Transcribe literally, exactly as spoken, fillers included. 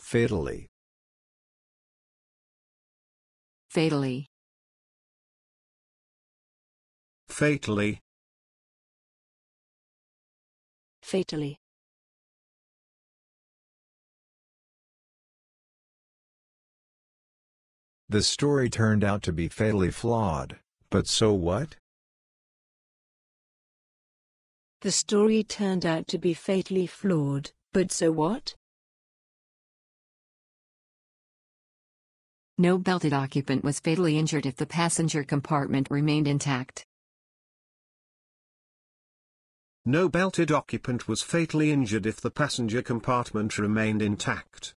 Fatally. Fatally. Fatally. Fatally. The story turned out to be fatally flawed, but so what? The story turned out to be fatally flawed, but so what? No belted occupant was fatally injured if the passenger compartment remained intact. No belted occupant was fatally injured if the passenger compartment remained intact.